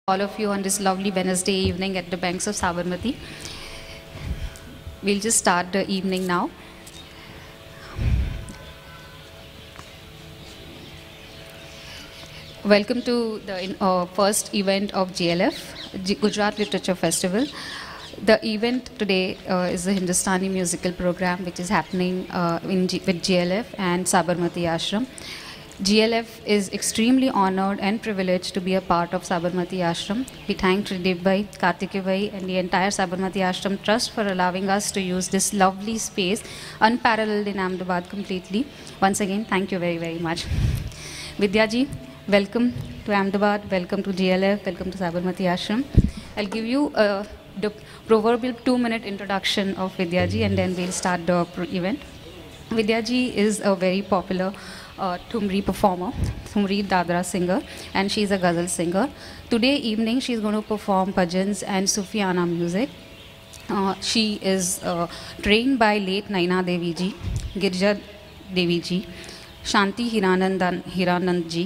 All of you on this lovely Wednesday evening at the banks of Sabarmati. We'll just start the evening now. Welcome to the first event of GLF, Gujarat Literature Festival. The event today is a Hindustani musical program which is happening with GLF and Sabarmati Aashram. GLF is extremely honored and privileged to be a part of Sabarmati Aashram. We thank Tridip Bhai, Kartike Bhai and the entire Sabarmati Aashram Trust for allowing us to use this lovely space, unparalleled in Ahmedabad completely. Once again, thank you very, very much. Vidya ji, welcome to Ahmedabad, welcome to GLF, welcome to Sabarmati Aashram. I'll give you the proverbial 2-minute introduction of Vidya ji and then we'll start the event. Vidya ji is a very popular Thumri performer, Thumri Dadra singer, and she's a ghazal singer. Today evening she's going to perform bhajans and Sufiana music. She is trained by late Naina Devi ji, Girja Devi ji, Shanti Hiranand ji,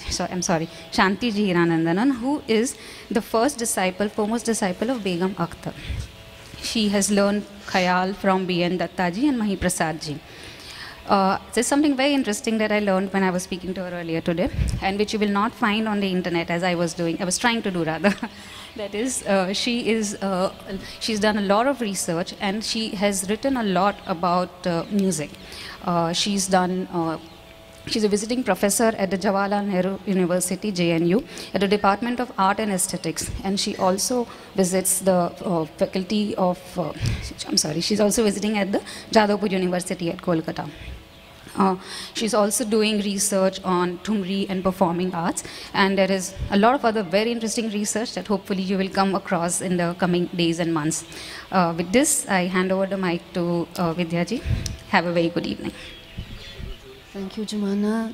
Shanti ji Hiranandanan, who is the foremost disciple of Begum Akhtar. She has learned Khayal from B.N. Datta ji and Mahi Prasad ji. There's something very interesting that I learned when I was speaking to her earlier today, and which you will not find on the internet as I was trying to do rather. That is, she's done a lot of research and she has written a lot about music. She's a visiting professor at the Jawaharlal Nehru University, JNU, at the Department of Art and Aesthetics, and she also visits the faculty of, she's also visiting at the Jadavpur University at Kolkata. She's also doing research on Thumri and performing arts, and there is a lot of other very interesting research that hopefully you will come across in the coming days and months. With this, I hand over the mic to Vidya ji. Have a very good evening. Thank you, Jumana.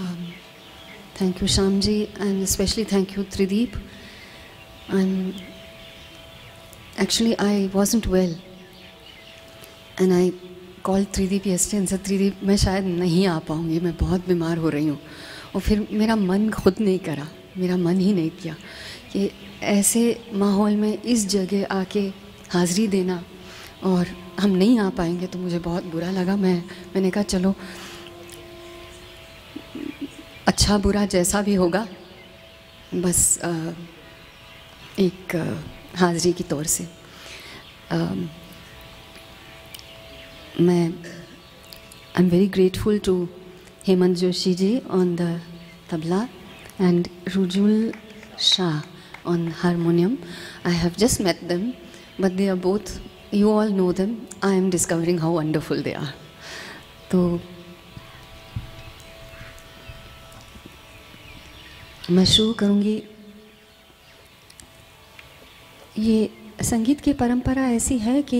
Thank you, Shamji, and especially thank you, Tridip. Actually, I wasn't well, and I called Tridip yesterday and said, Tridip, मैं शायद नहीं आ पाऊँगी, मैं बहुत बीमार हो रही हूँ. और फिर मेरा मन खुद नहीं करा, मेरा मन ही नहीं किया कि ऐसे माहौल में इस जगह आके हाज़री देना और हम नहीं आ पाएंगे, तो मुझे बहुत बुरा लगा. मैंने कहा चलो अच्छा बुरा जैसा भी होगा, बस एक हाज़री की तौर से I'm very grateful to Hemant Joshi ji on the tabla and Rujul Shah on harmonium. I have just met them, but they are both, you all know them. I am discovering how wonderful they are. तो मैं शुरू करूँगी. ये संगीत की परंपरा ऐसी है कि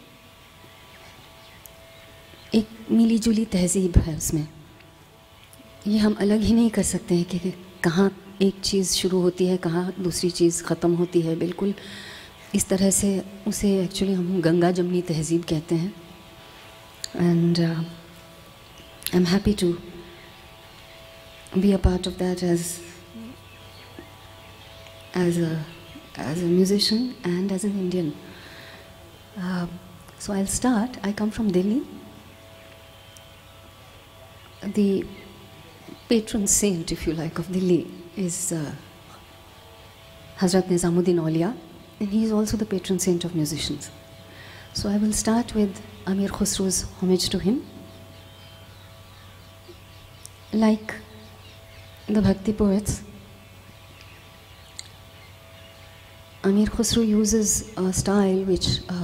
एक मिली जुली तहजीब है उसमें. ये हम अलग ही नहीं कर सकते हैं कि कहाँ एक चीज़ शुरू होती है, कहाँ दूसरी चीज़ ख़त्म होती है. बिल्कुल इस तरह से उसे एक्चुअली हम गंगा जमनी तहजीब कहते हैं. And I am happy to be a part of that as a musician and as an Indian. So I'll start. I come from Delhi. The patron saint, if you like, of Delhi is Hazrat Nizamuddin Aulia, and he is also the patron saint of musicians. So I will start with Amir Khusro's homage to him. Like the Bhakti poets, Amir Khusro uses a style which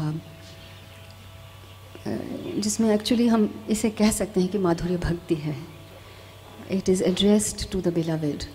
जिसमें actually हम इसे कह सकते हैं कि माधुर्य भक्ति है. It is addressed to the beloved.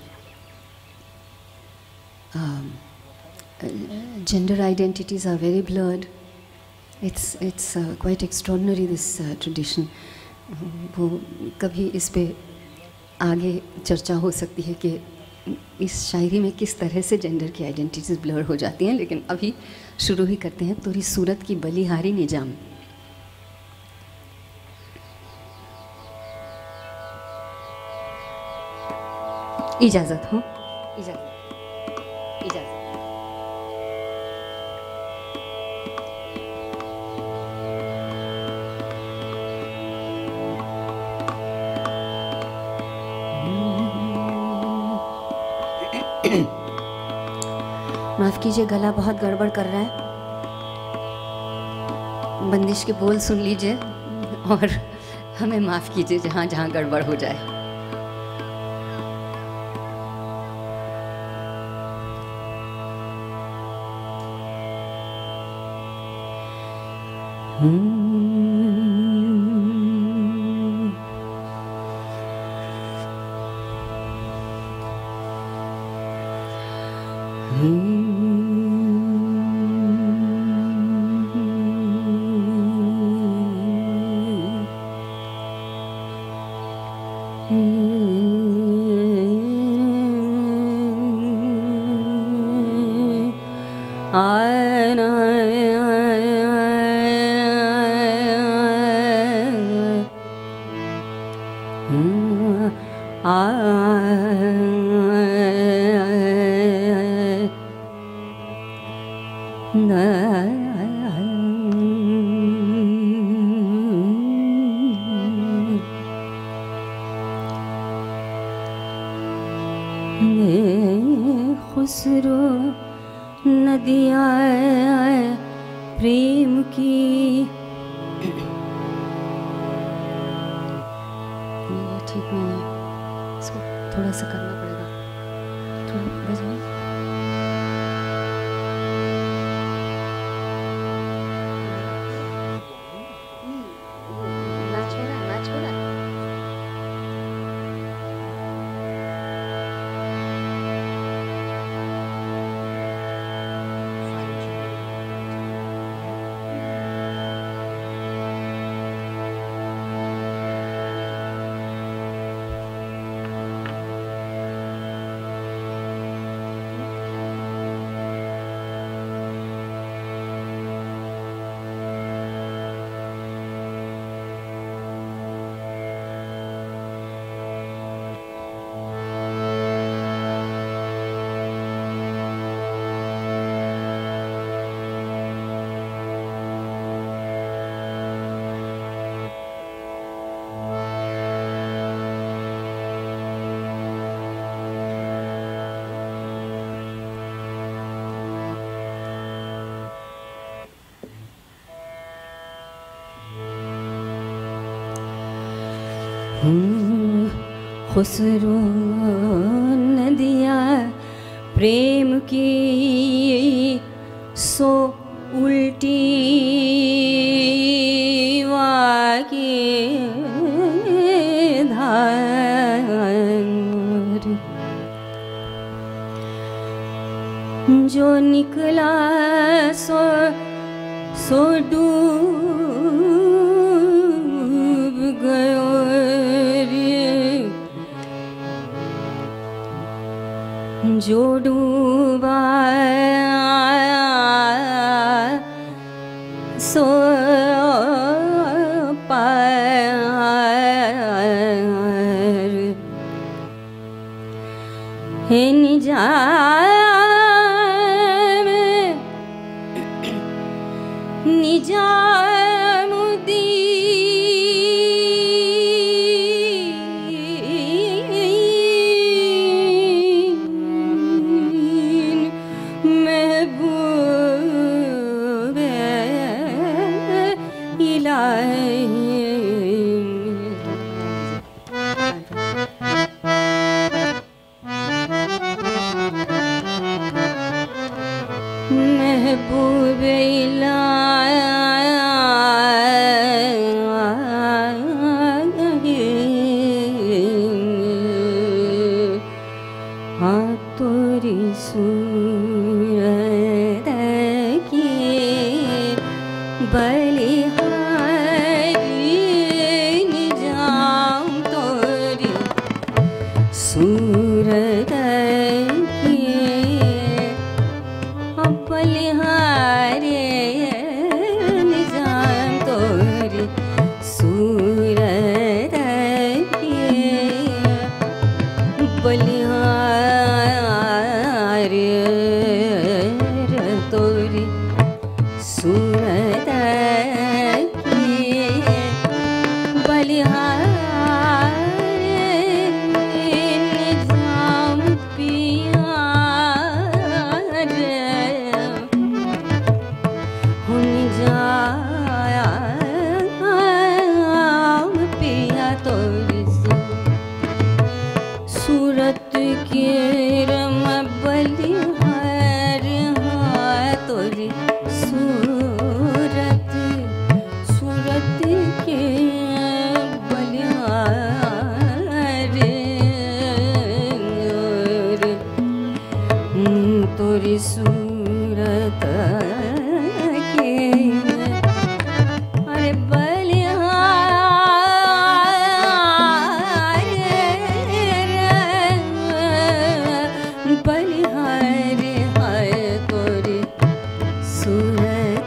Gender identities are very blurred. It's quite extraordinary, this tradition. वो कभी इस पे आगे चर्चा हो सकती है कि इस शायरी में किस तरह से जेंडर की आइडेंटिटीज़ ब्लर हो जाती हैं, लेकिन अभी शुरू ही करते हैं. तोरी सूरत की बलिहारी निजाम. इजाज़त हो, इजाज़त. माफ़ कीजिए, गला बहुत गड़बड़ कर रहा है, बंदिश के बोल सुन लीजिए और हमें माफ़ कीजिए जहाँ जहाँ गड़बड़ हो जाए। खुसरो नदियाँ प्रेम की, ठीक नहीं है, इसको थोड़ा सा करना पड़ेगा, थोड़ा बजाओ। मैच हो रहा है, मैच हो रहा है। खुसरो नदियाँ प्रेम की, सो उल्टी वागे धार, जो निकला सो सो डूब गयो रे, जो डूबा सो पार, हे निजामुद्दीन महबूब इलाही। महबूब हाँ तोरी सूरत की बलिहारी निजाम, तोरी सूरत की बलिहारी निजाम, तोरी सूरत की बलिहारी तोरी सूरत सूरत के अरे बलिहार बलिहार हाय तोरी सूरत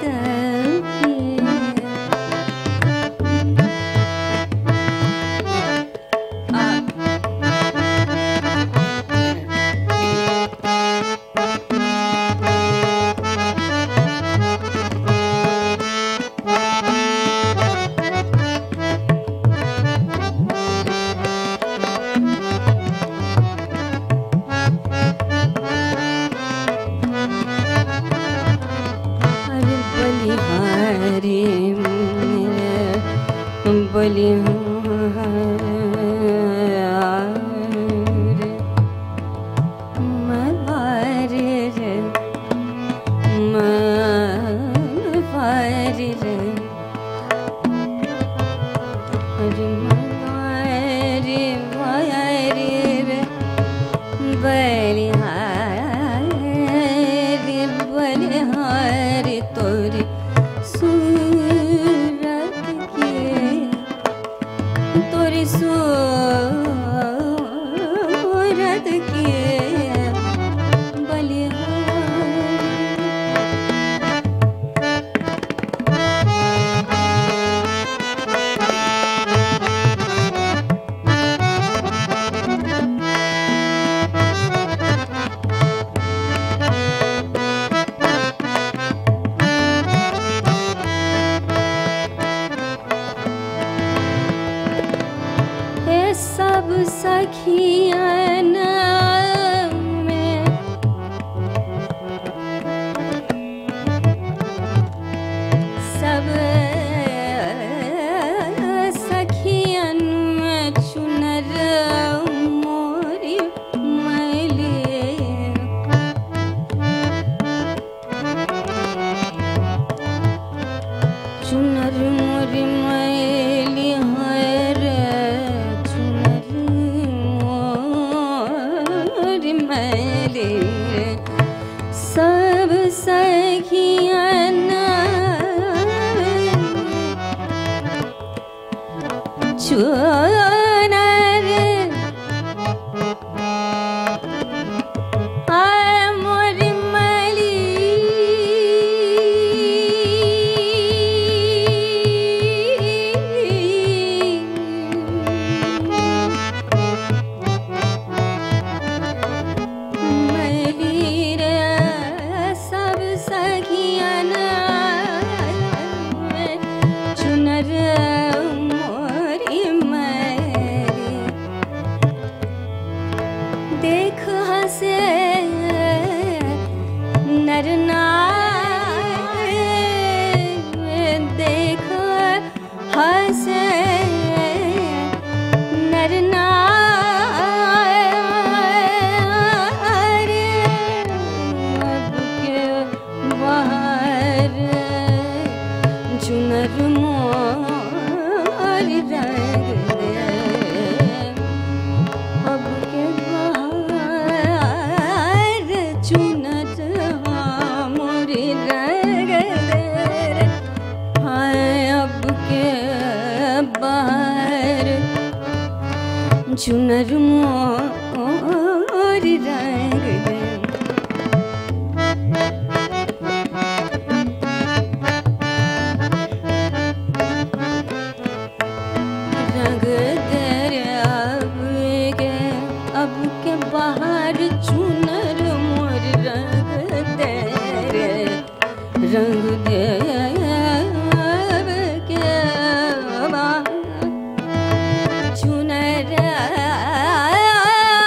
चुनर मोर रंग दे रंग दे अब के बाहर चुनर मोर रंग दे रंग दे चुनर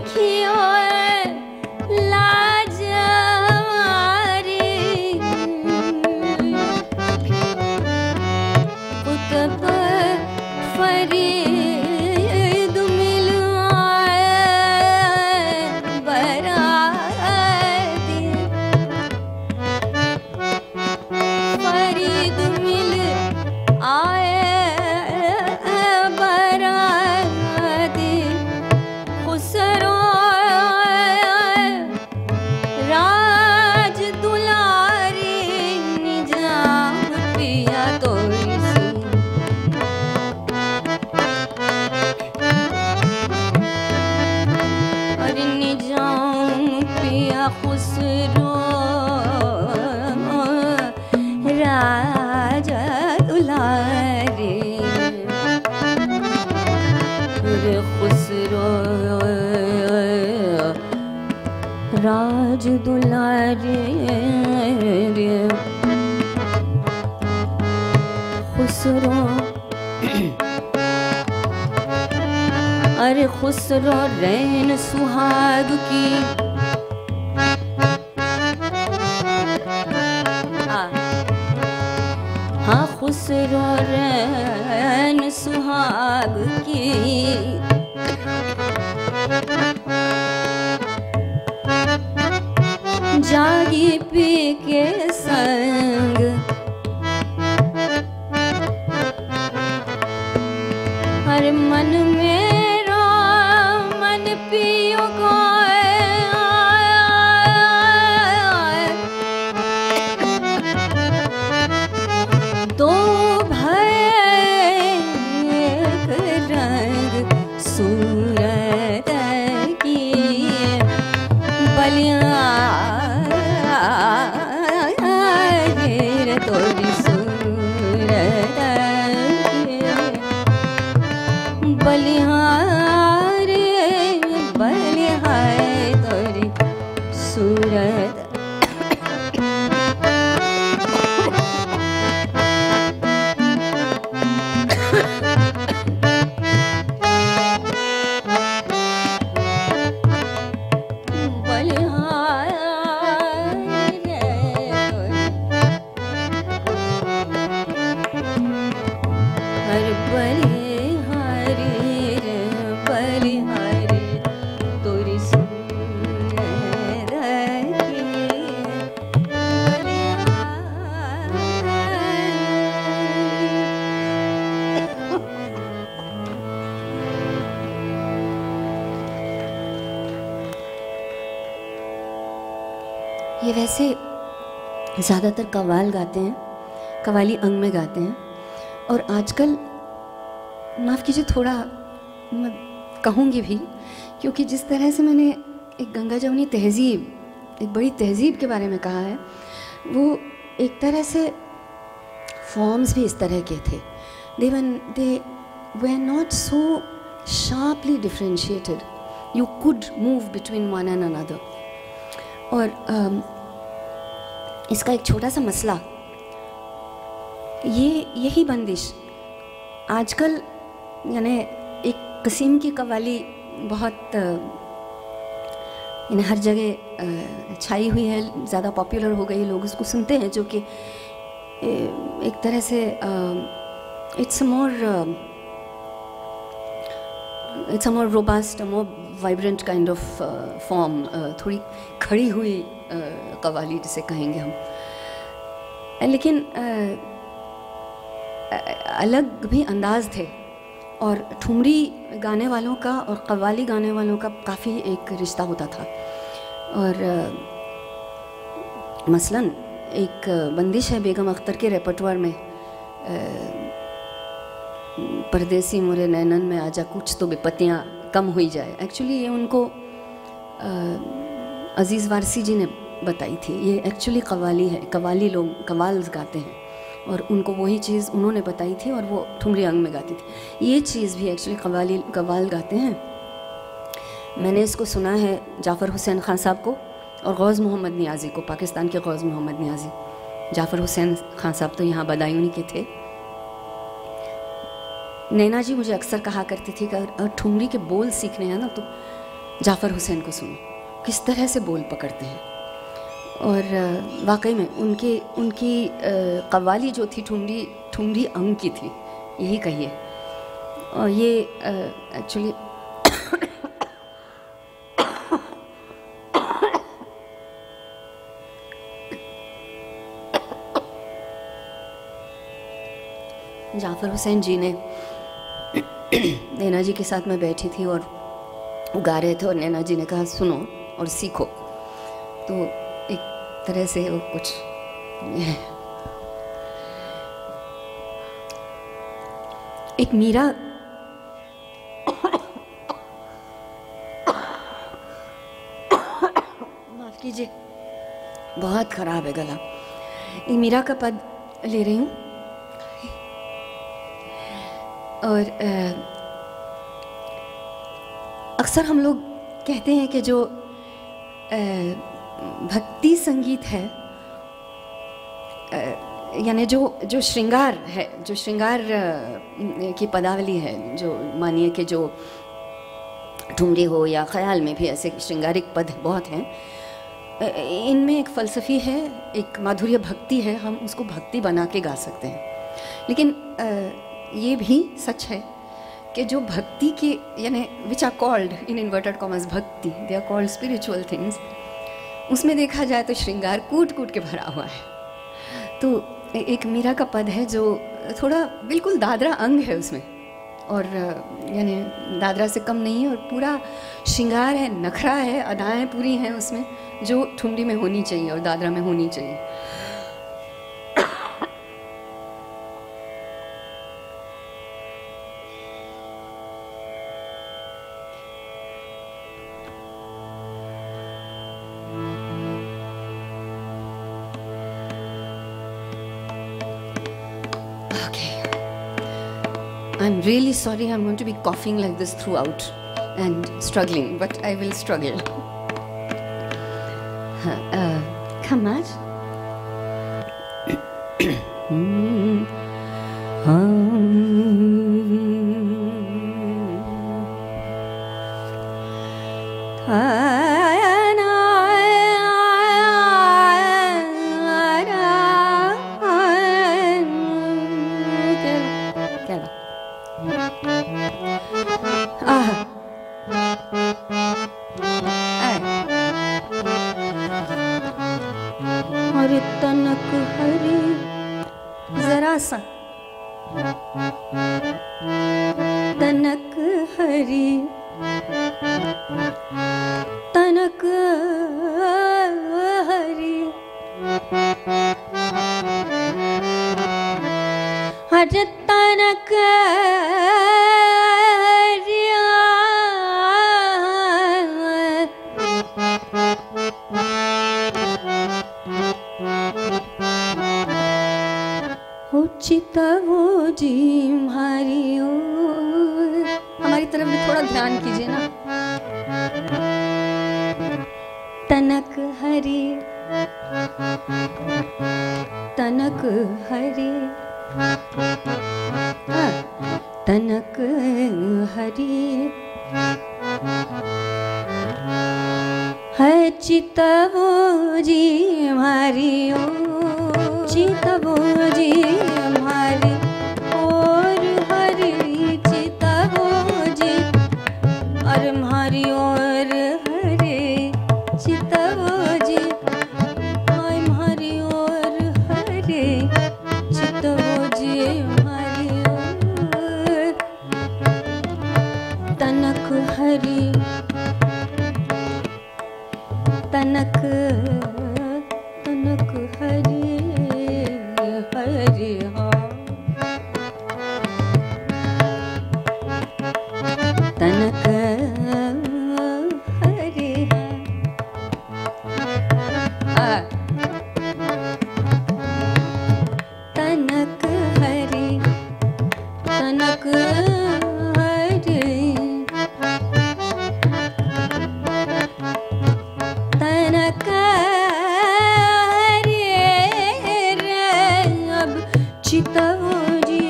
देखियो लाज हमारी कुतब फरीद मिल आए बराती फरीद मिल आए बराती खुसरो राज दुलारी निजाम पिया तोरी सी और निजाम पिया खुसरो राजा दुलारी रे खुसरो राज दुलारी रे खुसरो अरे खुसरो रैन सुहाग की हाँ खुसरो रैन सुहाग की जागी पी के संग हर मन मेरा मन पियो को दो भय रंग सूरत की बलिया तोरी सूरत बलिहार बलिहार तोरी सूरत ये वैसे ज़्यादातर कव्वाल गाते हैं, कव्वाली अंग में गाते हैं। और आजकल माफ़ कीजिए थोड़ा मैं कहूँगी भी, क्योंकि जिस तरह से मैंने एक गंगा जमुनी तहज़ीब, एक बड़ी तहज़ीब के बारे में कहा है, वो एक तरह से फॉर्म्स भी इस तरह के थे। They were not so sharply differentiated, you could move between one and another. और इसका एक छोटा सा मसला, यही बंदिश आजकल यानी एक किस्म की कव्वाली बहुत हर जगह छाई हुई है, ज़्यादा पॉपुलर हो गई, लोग उसको सुनते हैं, जो कि एक तरह से it's a more robust, more vibrant kind of form, थोड़ी खड़ी हुई कव्वाली जिसे कहेंगे हम। लेकिन अलग भी अंदाज थे, और ठुमरी गाने वालों का और कव्वाली गाने वालों का काफ़ी एक रिश्ता होता था। और मसलन एक बंदिश है बेगम अख्तर के रेपर्टवार में, परदेसी मोरे नैनन में आजा कुछ तो विपत्तियाँ कम हुई जाए। एक्चुअली ये उनको अजीज़ वारसी जी ने बताई थी। ये एक्चुअली कव्वाली है, कव्वाली लोग कव्वाल्स गाते हैं, और उनको वही चीज़ उन्होंने बताई थी, और वो ठुमरी अंग में गाती थी। ये चीज़ भी एक्चुअली कव्वाल गाते हैं। मैंने इसको सुना है जाफ़र हुसैन खान साहब को और गौज़ मोहम्मद नियाज़ी को, पाकिस्तान के गौज़ मोहम्मद नियाज़ी। जाफ़र हुसैन खान साहब तो यहाँ बदायूनी के थे। नैना जी मुझे अक्सर कहा करती थी कि अगर ठुमरी के बोल सीखने हैं ना, तो जाफ़र हुसैन को सुनो, किस तरह से बोल पकड़ते हैं। और वाकई में उनकी कव्वाली जो थी ठुमरी अंग की थी, यही कहिए। और ये एक्चुअली जाफ़र हुसैन जी ने, नैना जी के साथ मैं बैठी थी और वो गा रहे थे और नैना जी ने कहा सुनो और सीखो, तो एक तरह से वो कुछ एक मीरा माफ कीजिए, बहुत खराब है गला। एक मीरा का पद ले रही हूँ और अक्सर हम लोग कहते हैं कि जो भक्ति संगीत है, यानी जो श्रृंगार है, जो श्रृंगार की पदावली है, जो मानिए कि जो ठुमरी हो या ख्याल में भी ऐसे श्रृंगारिक पद बहुत हैं, इनमें एक फ़लसफ़ी है, एक माधुर्य भक्ति है, हम उसको भक्ति बना के गा सकते हैं। लेकिन ये भी सच है कि जो भक्ति के, यानी which are called in inverted commas भक्ति, they are called spiritual things, उसमें देखा जाए तो श्रृंगार कूट कूट के भरा हुआ है। तो एक मीरा का पद है जो थोड़ा बिल्कुल दादरा अंग है उसमें, और यानी दादरा से कम नहीं है, और पूरा श्रृंगार है, नखरा है, अदाएँ पूरी हैं उसमें, जो ठुमरी में होनी चाहिए और दादरा में होनी चाहिए। I'm really sorry, I'm going to be coughing like this throughout and struggling, but I will struggle. Come on. और तनक हरी जरा सा, तनक हरी, तनक हरी, हर तनक चितवो जी हमारी ओर, हमारी तरफ भी थोड़ा ध्यान कीजिए ना। तनक हरी, तनक हरी, तनक हरी, है चितवो जी हमारी ओर, चितवो जी हमारी और हरी, चितवो जी और हमारी और हरे, चितवो जी हमारी और हरे, चितवो जी हमारी और तनक हरी, तनक तनक हरी हरी, तनक हरी, तनक हरी, तनक हरी, तनक हरी, अब चितवो जी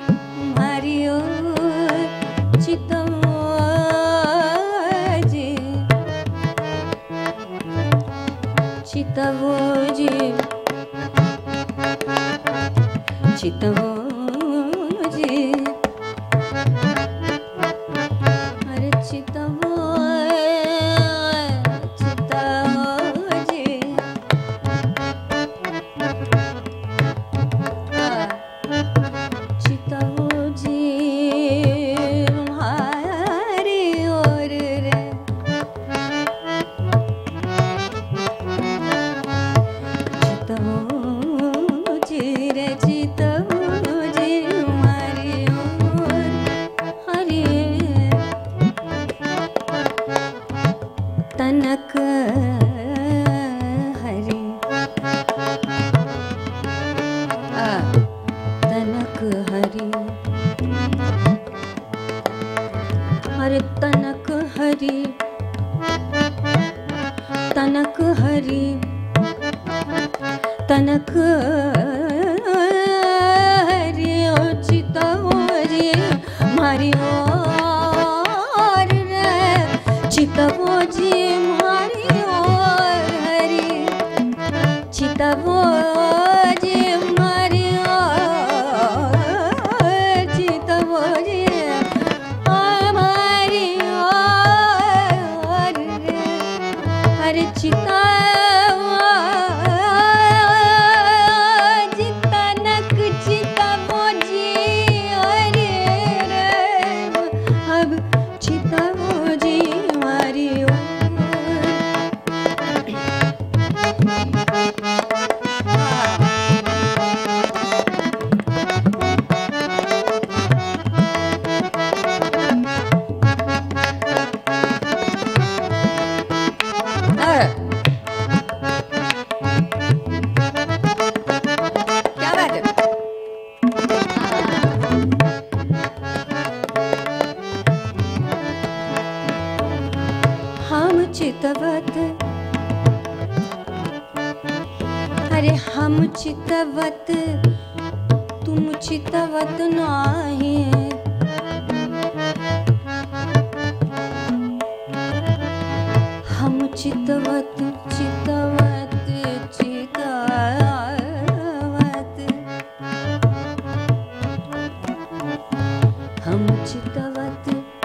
हमारी ओर, चितवो जी चितवो जी चितवो जी अरे चितवो चितवो जी चितवो जी हमारी ओर रे चितवो जी रे चितवो जी हमारी ओर हरे तनक हरे तनक हरे हरे तनक हरे तनक हरे तनक हरे ओ चितवो रे मारी ओर रे चितवो जी मारी ओर हरे चितवो जी मारी ओर चितवो जी हमारी ओर रे हरे चितवो जी तनक चितवो जी अरे रे अब चितवो जी हमारी ओर क्या बात है हम चितवत अरे हम चितवत तुम चितवत नाही हम चितवत चितवत चितवत हम चितवत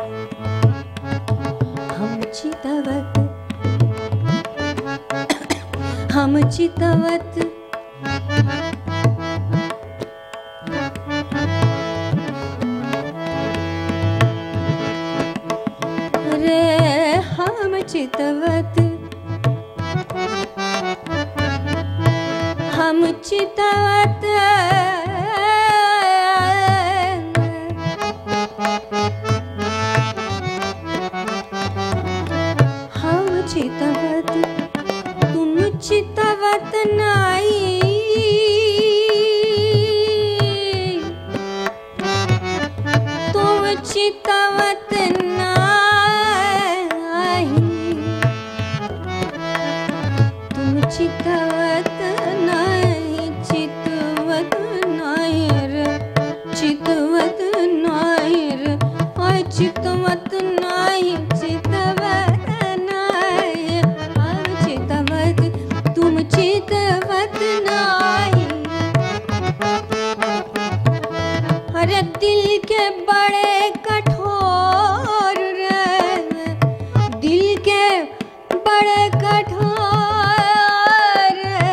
हम चितवत हम चितवत रे हम चितवत हम चितवत हम चितवत तुम चितवत नाई तुम चितवत नाही तुम चितवत नाही चितवत नाही रे चितवत नाही रे ओय चितवत नाही चितवत नाही हम चितवत तुम चितवत नाही अरे दिल के बड़े कठोर रे दिल के बड़े कठोर रे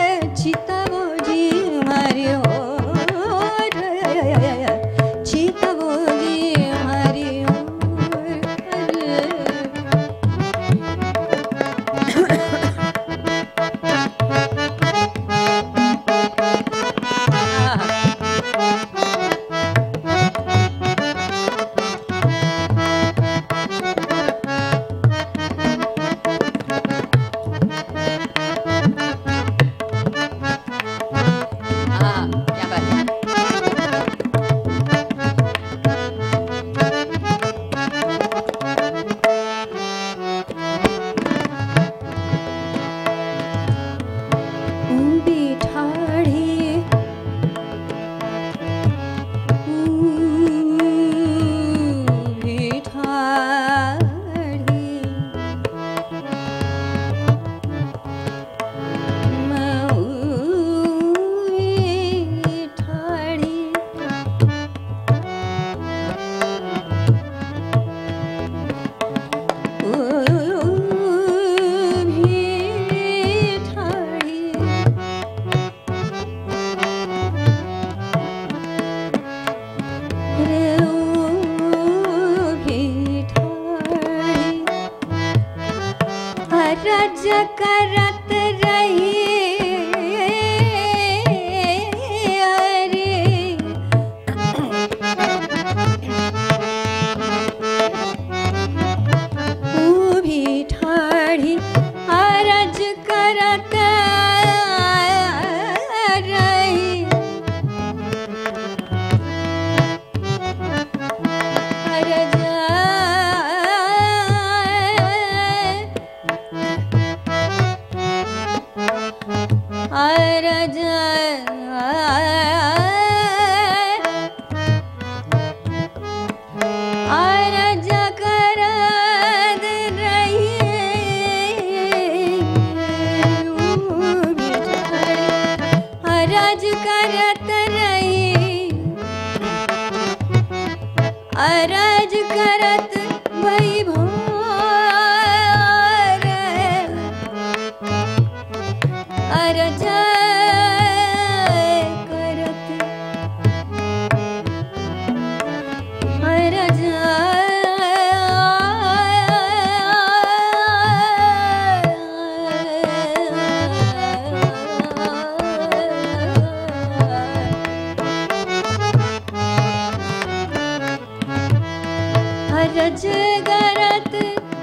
करत रही अरज करत भई भोर अरज करत अरज अरज करत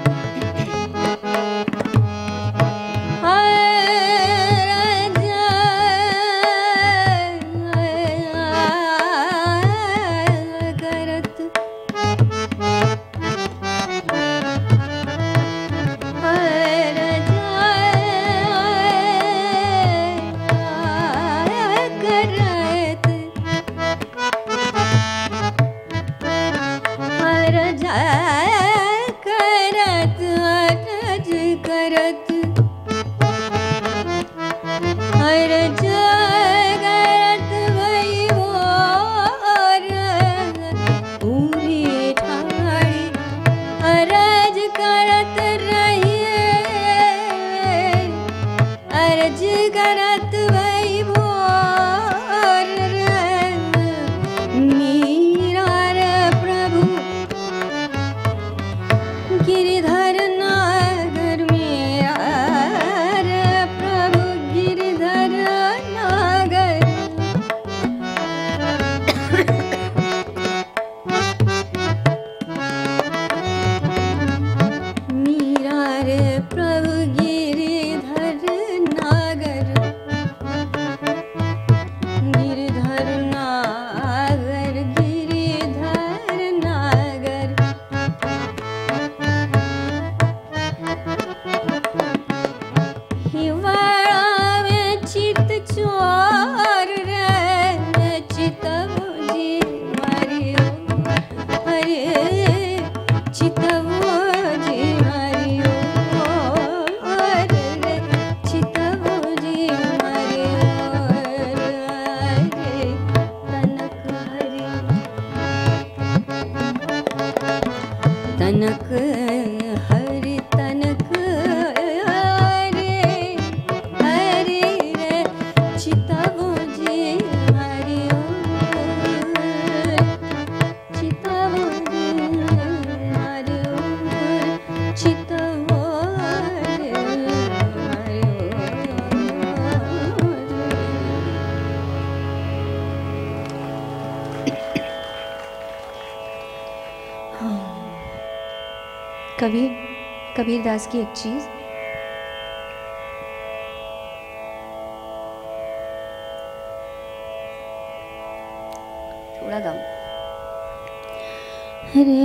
तनक हरि तनक हरे हरे रे चितवो जी हरि चितवो जी हरि चितवो कबीर दास की एक चीज थोड़ा दम रे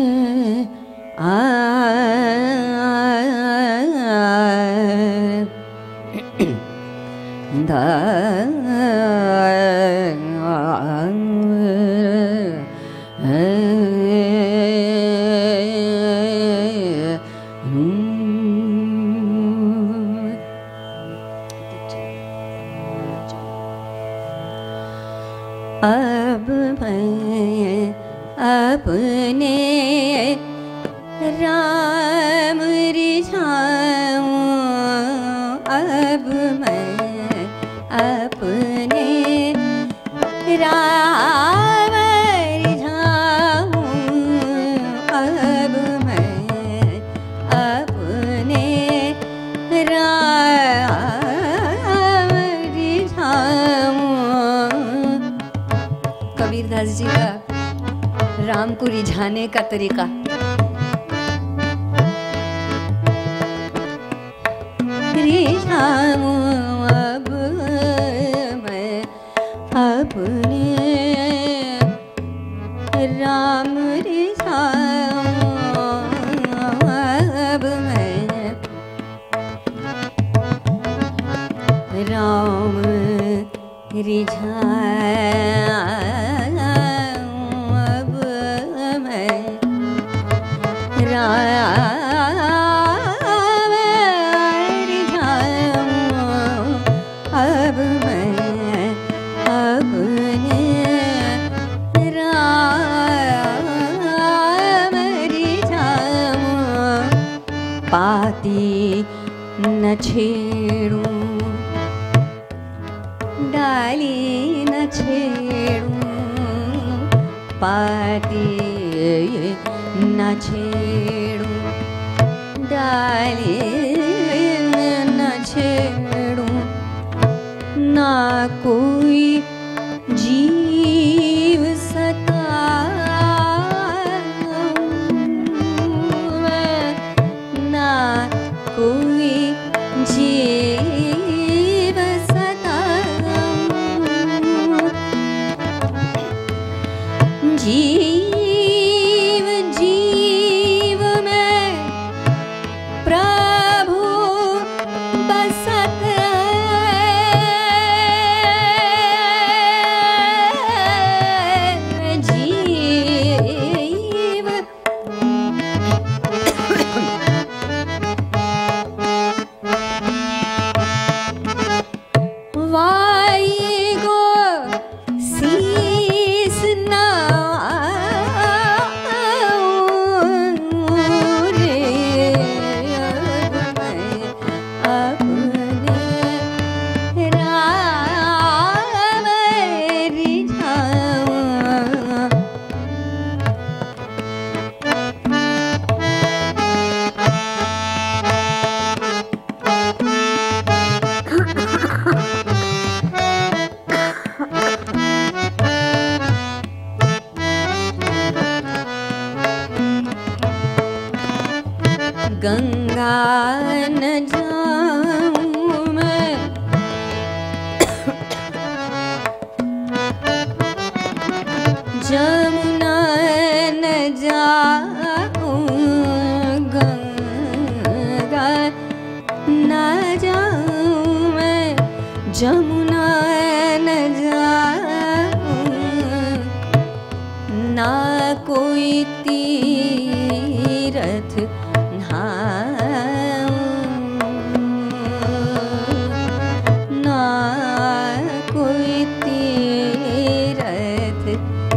अब मैं अपने राम रिझाऊं अब मैं अपने राम रिझाऊं अब मैं अपने राम राम को रिझाने का तरीका। रिझाऊं अब मैं अपने राम, रिझाऊं अब मैं राम, रिझाऊं अब मैं राम, रिझाऊं अब मैं अपने राम, रिझाऊं। पाती न छेड़ूं, डाली न छेड़ूं, पाती न छेड़ूं, डाली न छेड़ूं, ना कोई जीव सतावे, ना कोई जीव सतावे, जीव जीव में प्रभु बसत है, जीव वाई गो शीस नवाऊं रे, मैं अपने राम, रिझाऊं। गंगा न जाऊं मैं, जमुना न जाऊं, गंगा न जाऊं मैं, जमुना न जाऊं, ना कोई तीरथ ना कोई तीरथ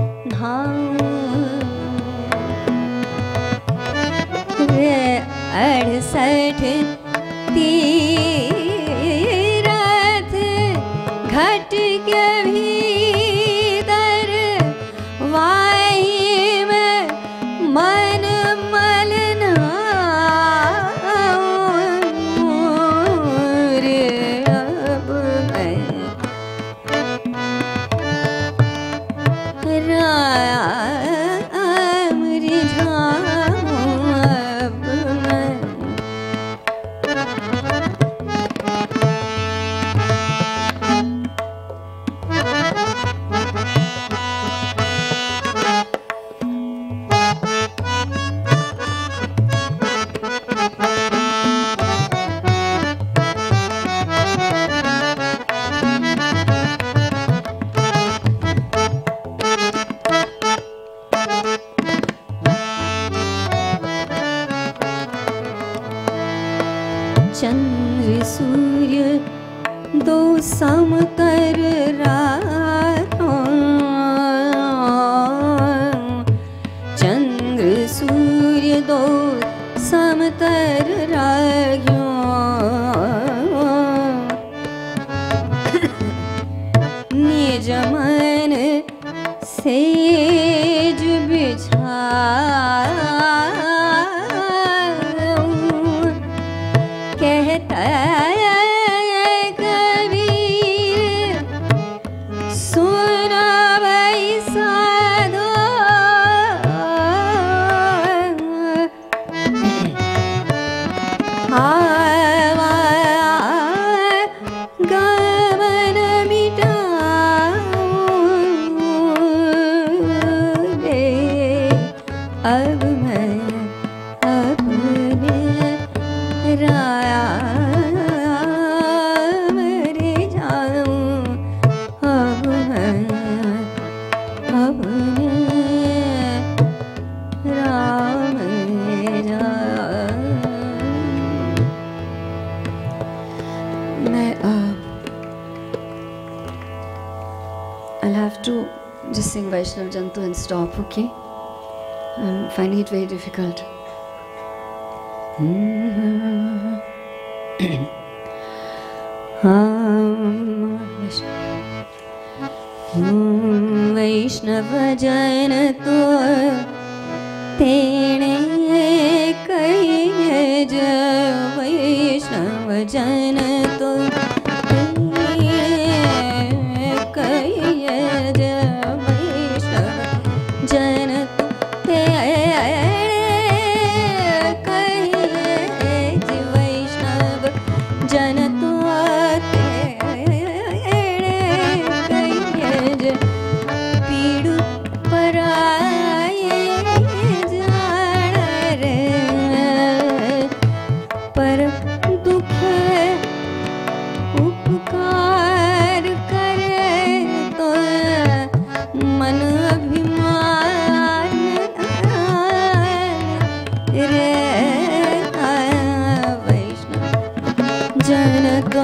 रे, 68 तीरथ घट के भीतर, वाही में मन मलनाऊं रे, अब मैं राम, रिझाऊं अब मैं। चंद्र सूर्य दो समकर राहों, चंद्र सूर्य दो समकर राहों, निज मन सेज बिछाऊं, कहता कबीर सुनो भाई साधो, sing Vaishnav Jantu and stop, okay? I'm finding it very difficult. वैष्णव जन तो तेणे कहिए ज वैष्णव जन तो तेणे कहिए ज वैष्णव जन तो तेणे कहिए ज वैष्णव जन तो पीड़ु पराये जान रे पर दुख उपकार करे तो मन अभिमान रे वैष्णव जन तो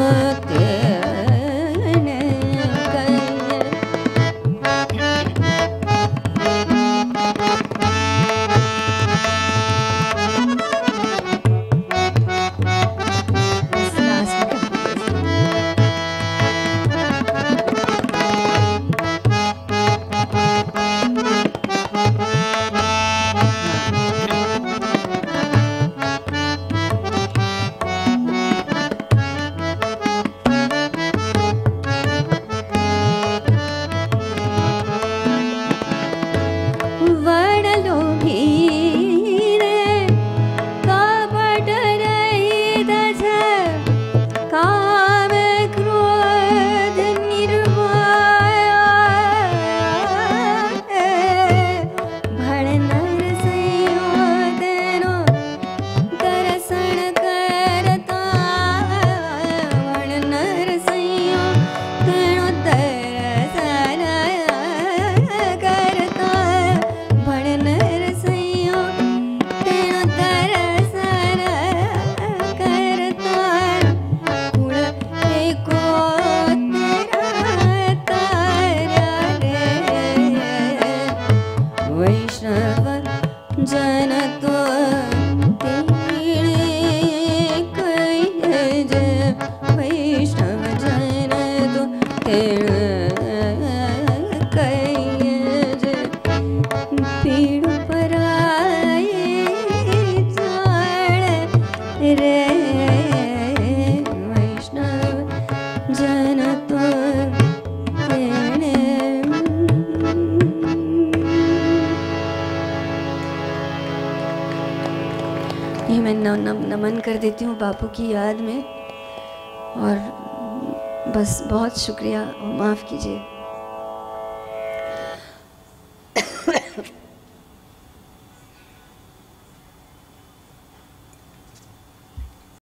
नमन कर देती हूँ बापू की याद में। और बस बहुत शुक्रिया और माफ़ कीजिए।